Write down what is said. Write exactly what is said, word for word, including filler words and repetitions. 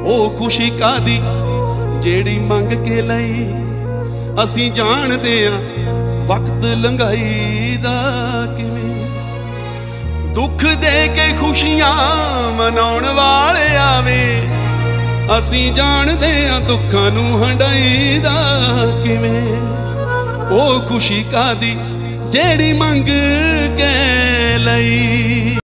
ओ खुशी कादी जेड़ी मंग के लई असी जानदे आ वक्त लंघाई दा किवें। दुख दे के खुशियां मनाउण वाले आवे असी जानदे आ दुखां नूं हंडाई दा किवें। ओ खुशी कादी जेड़ी मंग के लई।